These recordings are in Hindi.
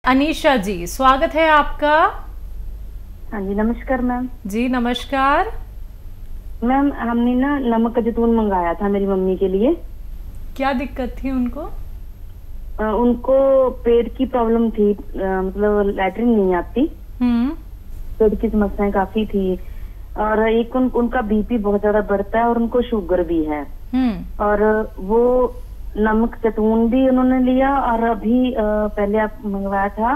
अनीशा जी, स्वागत है आपका। हाँ जी, नमस्कार मैम। जी नमस्कार मैम, हमने ना नमक का जैतून मंगाया था मेरी मम्मी के लिए। क्या दिक्कत थी उनको? उनको पेट की प्रॉब्लम थी, मतलब लैट्रिन नहीं आती। पेट की समस्याएं काफी थी और एक उनका बीपी बहुत ज्यादा बढ़ता है और उनको शुगर भी है। और वो नमक जैतून भी उन्होंने लिया और अभी पहले आप मंगवाया था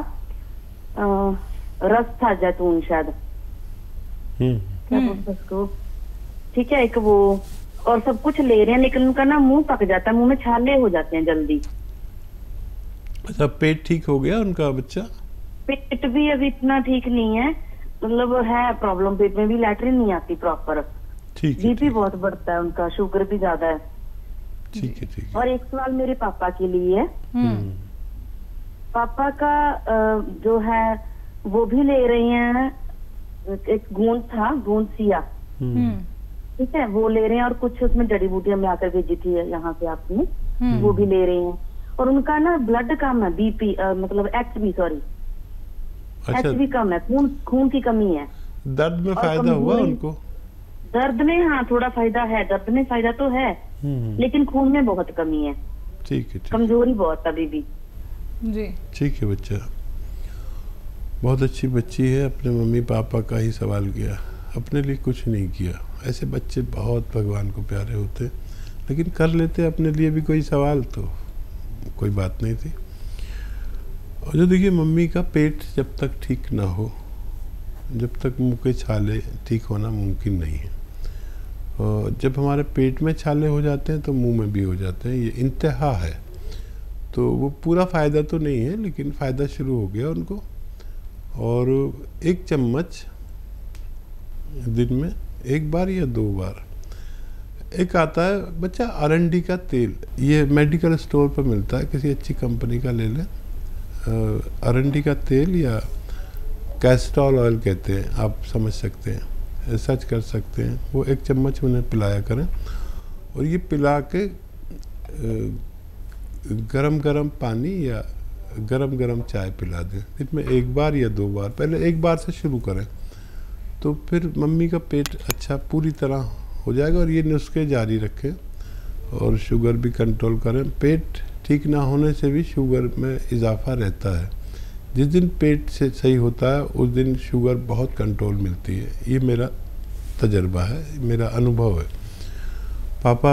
रस था जैतून शायद, क्या बोलते उसको, ठीक है, एक वो, और सब कुछ ले रहे हैं लेकिन उनका ना मुंह पक जाता है, मुंह में छाले हो जाते हैं जल्दी। अच्छा, पेट ठीक हो गया उनका बच्चा? पेट भी अभी इतना ठीक नहीं है, मतलब है प्रॉब्लम, पेट में भी लैट्रिन नहीं आती प्रॉपर। ठीक है। बीपी बहुत बढ़ता है उनका, शुगर भी ज्यादा है। ठीक है, ठीक है। और एक सवाल मेरे पापा के लिए है। पापा का जो है वो भी ले रही हैं, एक गोंद था, गोंद सिया, ठीक है, वो ले रहे हैं और कुछ उसमें जड़ी बूटियां मिलाकर भेजी थी यहाँ से आपने, वो भी ले रहे हैं। और उनका ना ब्लड कम है, बीपी मतलब एचबी, सॉरी एचबी कम है, खून की कमी है। दर्द में फायदा हुआ उनको? दर्द में हाँ थोड़ा फायदा है, दर्द में फायदा तो है लेकिन खून में बहुत कमी है। ठीक है, कमजोरी बहुत अभी भी। जी ठीक है। बच्चा बहुत अच्छी बच्ची है, अपने मम्मी पापा का ही सवाल किया, अपने लिए कुछ नहीं किया। ऐसे बच्चे बहुत भगवान को प्यारे होते, लेकिन कर लेते अपने लिए भी कोई सवाल तो कोई बात नहीं थी। और जो देखिए, मम्मी का पेट जब तक ठीक ना हो, जब तक मुंह के छाले ठीक होना मुमकिन नहीं है। और जब हमारे पेट में छाले हो जाते हैं तो मुंह में भी हो जाते हैं, ये इंतहा है। तो वो पूरा फ़ायदा तो नहीं है, लेकिन फ़ायदा शुरू हो गया उनको। और 1 चम्मच दिन में 1 बार या 2 बार, एक आता है बच्चा अरंडी का तेल, ये मेडिकल स्टोर पर मिलता है, किसी अच्छी कंपनी का ले लें। अरंडी का तेल या कैस्ट्रॉल ऑयल कहते हैं, आप समझ सकते हैं, सर्च कर सकते हैं। वो 1 चम्मच उन्हें पिलाया करें। और ये पिला के गरम गरम पानी या गरम गरम चाय पिला दें दिन में 1 बार या 2 बार। पहले 1 बार से शुरू करें तो फिर मम्मी का पेट अच्छा पूरी तरह हो जाएगा। और ये नुस्खे जारी रखें और शुगर भी कंट्रोल करें। पेट ठीक ना होने से भी शुगर में इजाफा रहता है। जिस दिन पेट से सही होता है उस दिन शुगर बहुत कंट्रोल मिलती है। ये मेरा तजर्बा है, मेरा अनुभव है। पापा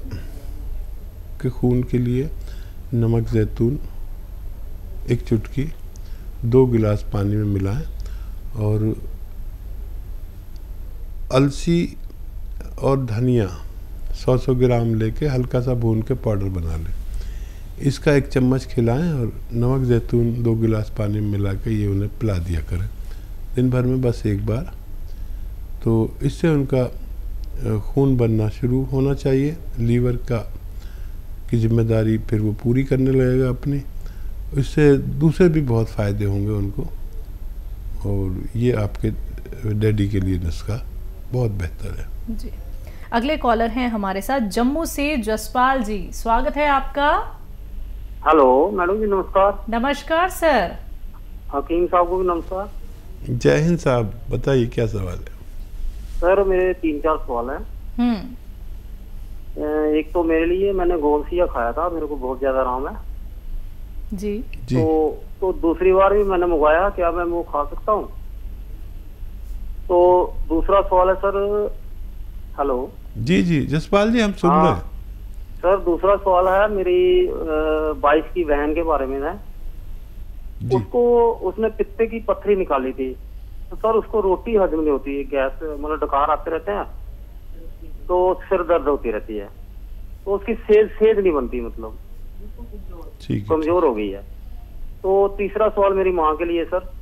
के खून के लिए नमक जैतून 1 चुटकी 2 गिलास पानी में मिलाएं और अलसी और धनिया 100-100 ग्राम लेके हल्का सा भून के पाउडर बना लें। इसका 1 चम्मच खिलाएं और नमक जैतून 2 गिलास पानी में मिला के ये उन्हें पिला दिया करें दिन भर में बस 1 बार। तो इससे उनका खून बनना शुरू होना चाहिए। लीवर की जिम्मेदारी फिर वो पूरी करने लगेगा अपनी। इससे दूसरे भी बहुत फ़ायदे होंगे उनको। और ये आपके डैडी के लिए नुस्खा बहुत बेहतर है। जी, अगले कॉलर हैं हमारे साथ जम्मू से जसपाल जी, स्वागत है आपका। हेलो मैडम जी, नमस्कार। नमस्कार सर। हकीम साहब को भी नमस्कार। जय हिंद साहब, बताइए क्या सवाल है? सर मेरे 3-4 सवाल हैं। एक तो मेरे लिए, मैंने गोलसिया खाया था, मेरे को बहुत ज्यादा आराम है जी। तो दूसरी बार भी मैंने मंगवाया, क्या मैं वो खा सकता हूँ? तो दूसरा सवाल है सर। हेलो जी जी जसपाल जी, हम सुन रहे हैं। सर दूसरा सवाल है, मेरी 22 की बहन के बारे में है। उसको, उसने पित्ते की पत्थरी निकाली थी, तो सर उसको रोटी हजम नहीं होती है, गैस मतलब डकार आते रहते हैं, तो सिर दर्द होती रहती है, तो उसकी सेहत नहीं बनती, मतलब कमजोर हो गई है। तो तीसरा सवाल मेरी माँ के लिए सर।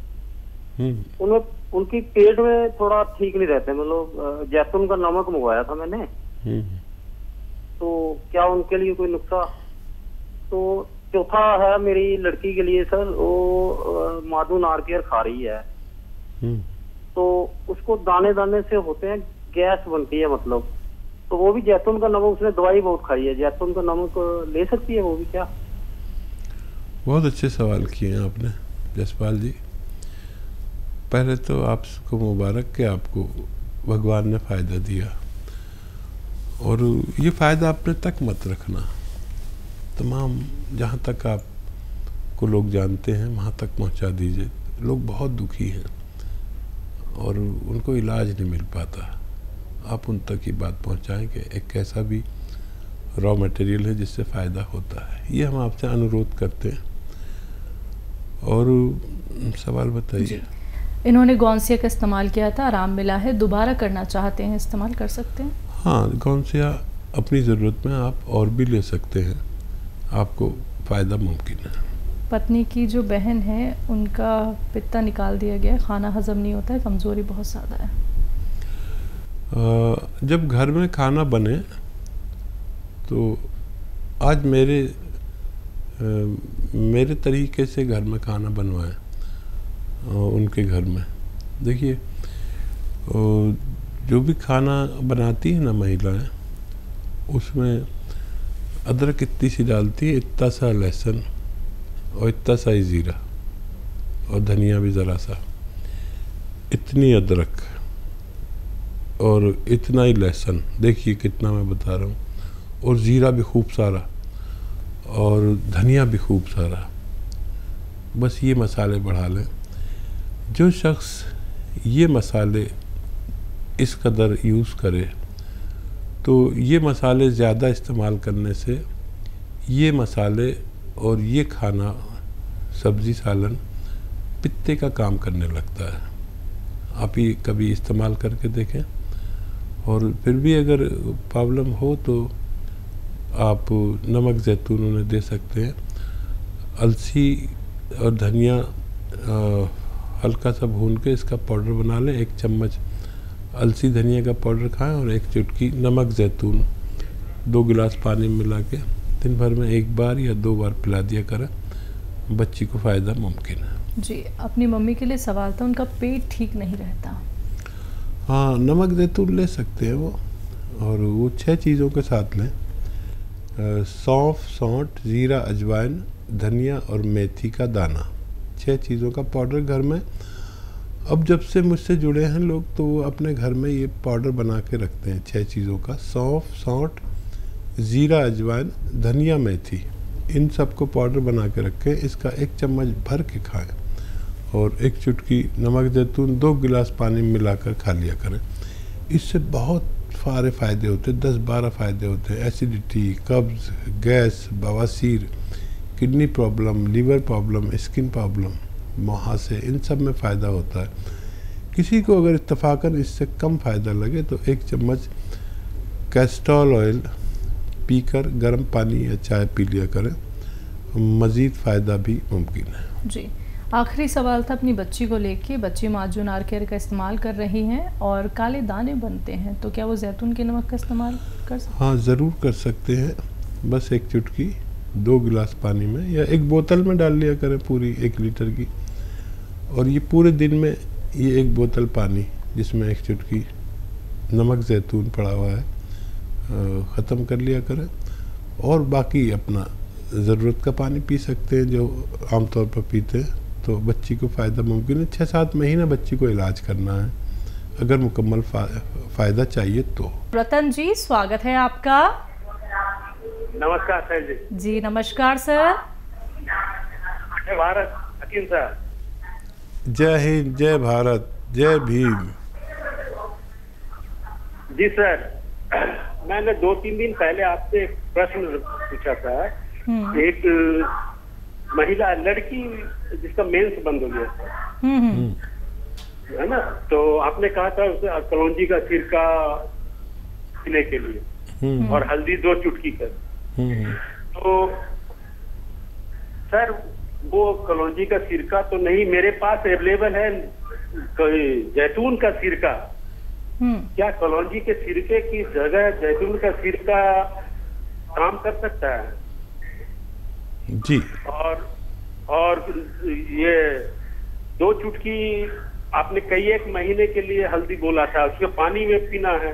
उनकी पेट में थोड़ा ठीक नहीं रहते, मतलब जैतून का नमक मंगवाया था मैंने, तो क्या उनके लिए कोई नुस्खा? तो चौथा है मेरी लड़की के लिए सर, वो माधु नारकेल खा रही है, तो उसको दाने दाने से होते हैं, गैस बनती है मतलब, तो वो भी जैतून का नमक, उसने दवाई बहुत खाई है, जैतून का नमक ले सकती है वो भी क्या? बहुत अच्छे सवाल किए हैं आपने। जसपाल जी, पहले तो आपको मुबारक कि आपको भगवान ने फ़ायदा दिया, और ये फ़ायदा अपने तक मत रखना। तमाम जहाँ तक आपको लोग जानते हैं वहाँ तक पहुँचा दीजिए। लोग बहुत दुखी हैं और उनको इलाज नहीं मिल पाता। आप उन तक ही बात पहुँचाएं कि एक ऐसा भी रॉ मटेरियल है जिससे फ़ायदा होता है। ये हम आपसे अनुरोध करते हैं। और सवाल बताइए। इन्होंने गौनसिया का इस्तेमाल किया था, आराम मिला है, दोबारा करना चाहते हैं, इस्तेमाल कर सकते हैं? हाँ, गौनसिया अपनी ज़रूरत में आप और भी ले सकते हैं, आपको फ़ायदा मुमकिन है। पत्नी की जो बहन है उनका पित्ता निकाल दिया गया, खाना हजम नहीं होता है, कमज़ोरी बहुत ज़्यादा है। जब घर में खाना बने तो आज मेरे तरीके से घर में खाना बनवाएं उनके घर में। देखिए, जो भी खाना बनाती है ना महिलाएं, उसमें अदरक इतनी सी डालती है, इतना सा लहसुन और इतना सा ही ज़ीरा और धनिया भी ज़रा सा, इतनी अदरक और इतना ही लहसुन, देखिए कितना मैं बता रहा हूँ, और ज़ीरा भी खूब सारा और धनिया भी खूब सारा। बस ये मसाले बढ़ा लें। जो शख्स ये मसाले इस कदर यूज़ करे तो ये मसाले ज़्यादा इस्तेमाल करने से ये मसाले और ये खाना, सब्ज़ी सालन, पित्ते का काम करने लगता है। आप ये कभी इस्तेमाल करके देखें, और फिर भी अगर प्रॉब्लम हो तो आप नमक ज़ैतून उन्हें दे सकते हैं। अलसी और धनिया हल्का सा भून के इसका पाउडर बना लें। 1 चम्मच अलसी धनिया का पाउडर खाएं और 1 चुटकी नमक ज़ैतून 2 गिलास पानी में मिला के दिन भर में 1 बार या 2 बार पिला दिया करें, बच्ची को फ़ायदा मुमकिन है। जी, अपनी मम्मी के लिए सवाल था, उनका पेट ठीक नहीं रहता। हाँ, नमक ज़ैतून ले सकते हैं वो, और वो 6 चीज़ों के साथ लें। सौंफ, सौंठ, ज़ीरा, अजवाइन, धनिया और मेथी का दाना, 6 चीज़ों का पाउडर घर में। अब जब से मुझसे जुड़े हैं लोग तो वो अपने घर में ये पाउडर बना के रखते हैं 6 चीज़ों का। सौंफ, सौंठ, ज़ीरा, अजवाइन, धनिया, मेथी, इन सबको पाउडर बना के रखें। इसका 1 चम्मच भर के खाएं और 1 चुटकी नमक ज़ैतून 2 गिलास पानी में मिलाकर खा लिया करें। इससे बहुत सारे फ़ायदे होते हैं, 10-12 फ़ायदे होते हैं। एसिडिटी, कब्ज़, गैस, बवासीर, kidney problem, liver problem, skin problem, मुहासे, इन सब में फ़ायदा होता है। किसी को अगर इत्तफ़ाक़न इससे कम फ़ायदा लगे तो 1 चम्मच कैस्टोल ऑयल पीकर गर्म पानी या चाय पी लिया करें, मज़ीद फ़ायदा भी मुमकिन है। जी, आखिरी सवाल था अपनी बच्ची को लेके। बच्ची माजून आर केयर का इस्तेमाल कर रही हैं और काले दाने बनते हैं, तो क्या वो जैतून के नमक का इस्तेमाल कर सकते हैं? हाँ, ज़रूर कर सकते हैं। बस 1 चुटकी 2 गिलास पानी में या 1 बोतल में डाल लिया करें पूरी 1 लीटर की, और ये पूरे दिन में ये 1 बोतल पानी जिसमें 1 चुटकी नमक ज़ैतून पड़ा हुआ है ख़त्म कर लिया करें, और बाकी अपना ज़रूरत का पानी पी सकते हैं जो आमतौर पर पीते हैं। तो बच्ची को फ़ायदा मुमकिन है। 6-7 महीने बच्ची को इलाज करना है अगर मुकम्मल फ़ायदा चाहिए तो। रतन जी, स्वागत है आपका। नमस्कार सर जी। जी नमस्कार सर। जय भारत हकीम सर। जय हिंद, जय भारत, जय भीम। जी सर, मैंने 2-3 दिन पहले आपसे एक प्रश्न पूछा था। एक महिला लड़की जिसका मेंस बंद हो गया था, है ना, तो आपने कहा था उसे कलौंजी का सिरका पीने के लिए और हल्दी 2 चुटकी कर। तो सर वो कलौंजी का सिरका तो नहीं मेरे पास अवेलेबल है, जैतून का सिरका। क्या कलौंजी के सिरके की जगह जैतून का सिरका काम कर सकता है? जी। और ये 2 चुटकी आपने कई 1 महीने के लिए हल्दी बोला था, उसके पानी में पीना है।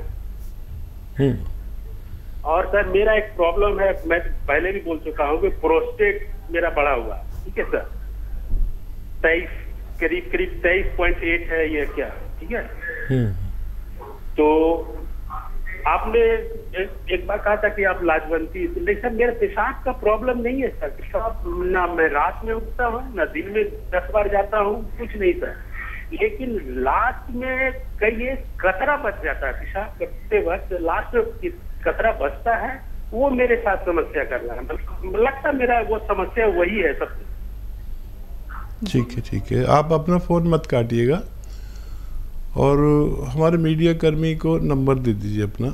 और सर मेरा एक प्रॉब्लम है, मैं पहले भी बोल चुका हूँ कि प्रोस्टेट मेरा बढ़ा हुआ है। ठीक है सर, करीब 23.8 है ये क्या, ठीक है। तो आपने एक बार कहा था कि आप लाजवंती, लेकिन सर मेरा पेशाब का प्रॉब्लम नहीं है सर। पेशाब ना मैं रात में उठता हूँ ना दिन में 10 बार जाता हूँ, कुछ नहीं सर। लेकिन लास्ट में कई एक कतरा बच जाता है, पेशाब करते वक्त लास्ट में कतरा बचता है, वो मेरे साथ समस्या कर रहा है। लगता है मेरा वो समस्या वही है सबसे। ठीक है, आप अपना फ़ोन मत काटिएगा और हमारे मीडिया कर्मी को नंबर दे दीजिए अपना।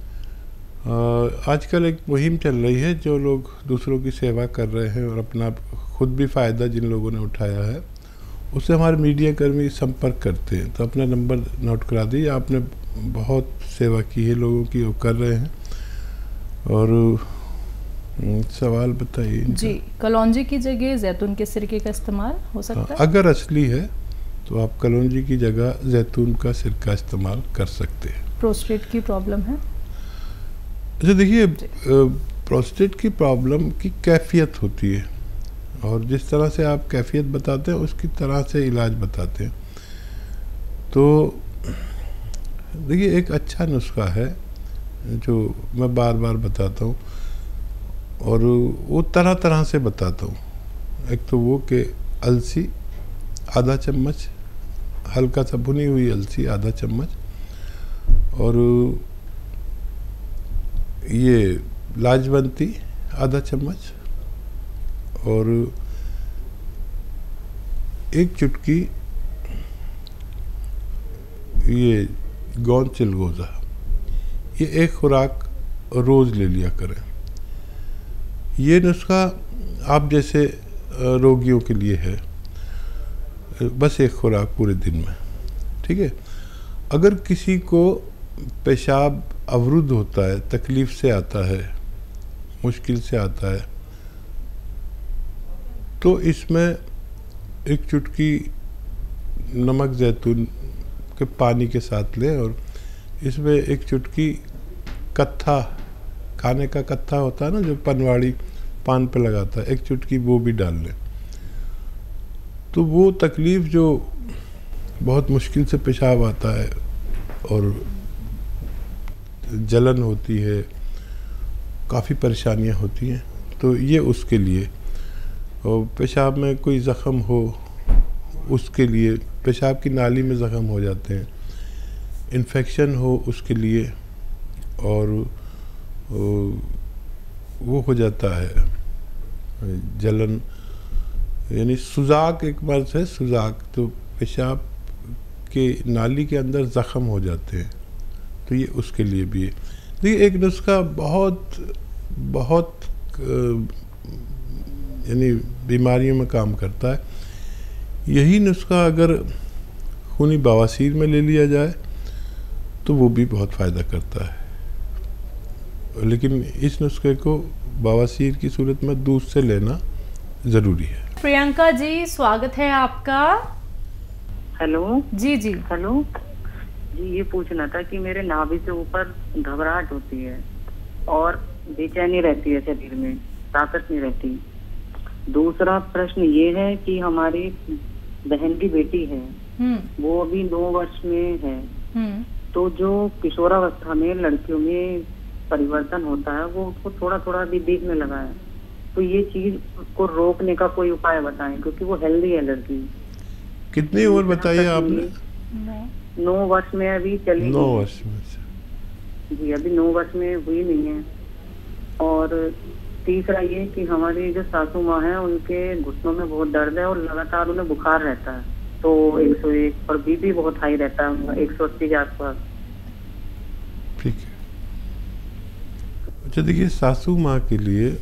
आजकल एक मुहिम चल रही है, जो लोग दूसरों की सेवा कर रहे हैं और अपना खुद भी फ़ायदा जिन लोगों ने उठाया है उससे हमारे मीडिया कर्मी संपर्क करते हैं। तो अपना नंबर नोट करा दीजिए। आपने बहुत सेवा की है लोगों की, वो कर रहे हैं। और सवाल बताइए जी। कलौंजी की जगह जैतून के सिरके का इस्तेमाल हो सकता है? अगर असली है तो आप कलौंजी की जगह जैतून का सिरका इस्तेमाल कर सकते हैं। प्रोस्टेट की प्रॉब्लम है? अच्छा देखिए, प्रोस्टेट की प्रॉब्लम की कैफियत होती है और जिस तरह से आप कैफियत बताते हैं उसकी तरह से इलाज बताते हैं। तो देखिए, एक अच्छा नुस्खा है जो मैं बार बार बताता हूँ और वो तरह तरह से बताता हूँ। एक तो वो कि अलसी आधा चम्मच, हल्का सा भुनी हुई अलसी आधा चम्मच, और ये लाजवंती आधा चम्मच, और एक चुटकी ये गौन चिलगोज़ा। ये एक खुराक रोज़ ले लिया करें। ये नुस्खा आप जैसे रोगियों के लिए है, बस एक खुराक पूरे दिन में, ठीक है। अगर किसी को पेशाब अवरुद्ध होता है, तकलीफ़ से आता है, मुश्किल से आता है, तो इसमें एक चुटकी नमक जैतून के पानी के साथ लें और इसमें एक चुटकी कत्था, खाने का कत्था होता है ना जो पनवाड़ी पान पे लगाता है, एक चुटकी वो भी डाल लें। तो वो तकलीफ़ जो बहुत मुश्किल से पेशाब आता है और जलन होती है, काफ़ी परेशानियां होती हैं, तो ये उसके लिए। और पेशाब में कोई ज़ख़म हो उसके लिए, पेशाब की नाली में ज़ख़म हो जाते हैं, इन्फेक्शन हो उसके लिए, और वो हो जाता है जलन, यानी सुजाक एक मर्ज़ है, सुजाक, तो पेशाब के नाली के अंदर ज़ख़म हो जाते हैं, तो ये उसके लिए भी है। देखिए, एक नुस्खा बहुत यानी बीमारियों में काम करता है। यही नुस्खा अगर खूनी बवासीर में ले लिया जाए तो वो भी बहुत फ़ायदा करता है, लेकिन इस नुस्खे को बवासीर की सूरत में दूध से लेना ज़रूरी है। प्रियंका जी, स्वागत है आपका। हेलो जी जी। हेलो जी, ये पूछना था कि मेरे नाभि से ऊपर घबराहट होती है और बेचैनी रहती है, शरीर में ताकत नहीं रहती। दूसरा प्रश्न ये है कि हमारी बहन की बेटी है, वो अभी 9 वर्ष में है, तो जो किशोरावस्था में लड़कियों में परिवर्तन होता है वो उसको थोड़ा थोड़ा भी दिखने लगा है। तो ये चीज को रोकने का कोई उपाय बताएं, क्योंकि वो हेल्दी है लड़की। कितनी उम्र बताइए आपने? 9 वर्ष में अभी चली। 9 वर्ष में जी, अभी 9 वर्ष में हुई नहीं है। और तीसरा ये कि हमारी जो सासू माँ है उनके घुटनों में बहुत दर्द है और लगातार उन्हें बुखार रहता है, तो 101, और बीपी बहुत हाई रहता है उनका, 180 के आसपास। ठीक है। अच्छा देखिए, सासू माँ के लिए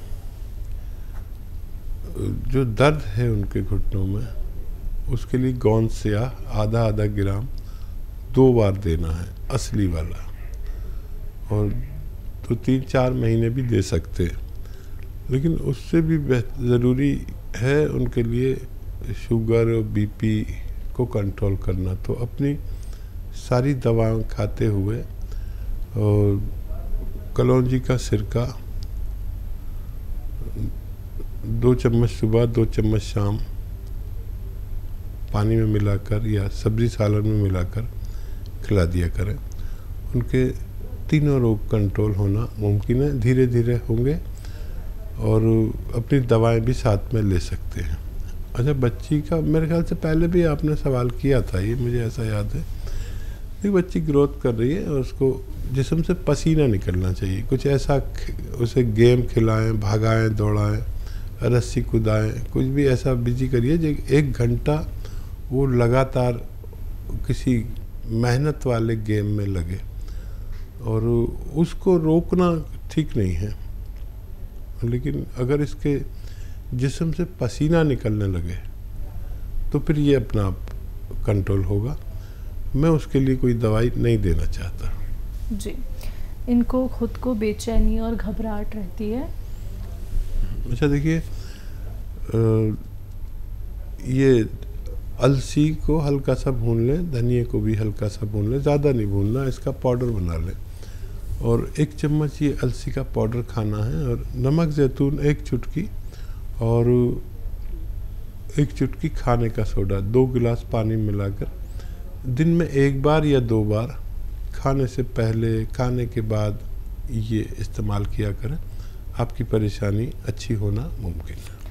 जो दर्द है उनके घुटनों में, उसके लिए गोंद स्या आधा ग्राम 2 बार देना है, असली वाला, और तो 3-4 महीने भी दे सकते हैं। लेकिन उससे भी ज़रूरी है उनके लिए शुगर और बीपी को कंट्रोल करना। तो अपनी सारी दवाएं खाते हुए और कलौंजी का सिरका 2 चम्मच सुबह 2 चम्मच शाम पानी में मिलाकर या सब्जी सालन में मिलाकर खिला दिया करें। उनके तीनों रोग कंट्रोल होना मुमकिन है, धीरे धीरे होंगे और अपनी दवाएं भी साथ में ले सकते हैं। अच्छा, बच्ची का मेरे ख्याल से पहले भी आपने सवाल किया था, ये मुझे ऐसा याद है। एक बच्ची ग्रोथ कर रही है और उसको जिस्म से पसीना निकलना चाहिए। कुछ ऐसा उसे गेम खिलाएं, भगाएं, दौड़ाएं, रस्सी कूदाएं, कुछ भी ऐसा बिजी करिए जो 1 घंटा वो लगातार किसी मेहनत वाले गेम में लगे। और उसको रोकना ठीक नहीं है, लेकिन अगर इसके जिस्म से पसीना निकलने लगे तो फिर ये अपना आप कंट्रोल होगा। मैं उसके लिए कोई दवाई नहीं देना चाहता। जी, इनको खुद को बेचैनी और घबराहट रहती है। अच्छा, देखिए, ये अलसी को हल्का सा भून लें, धनिए को भी हल्का सा भून लें, ज़्यादा नहीं भूनना, इसका पाउडर बना लें और 1 चम्मच ये अलसी का पाउडर खाना है और नमक ज़ैतून 1 चुटकी और 1 चुटकी खाने का सोडा 2 गिलास पानी मिलाकर दिन में 1 बार या 2 बार खाने से पहले, खाने के बाद ये इस्तेमाल किया करें। आपकी परेशानी अच्छी होना मुमकिन है।